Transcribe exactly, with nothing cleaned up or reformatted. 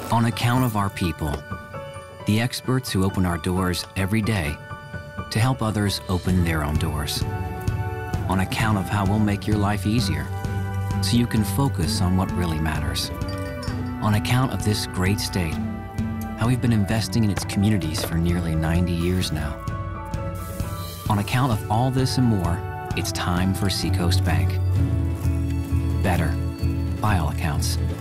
On account of our people, the experts who open our doors every day to help others open their own doors. On account of how we'll make your life easier so you can focus on what really matters. On account of this great state, how we've been investing in its communities for nearly ninety years now. On account of all this and more, it's time for Seacoast Bank. Better, by all accounts.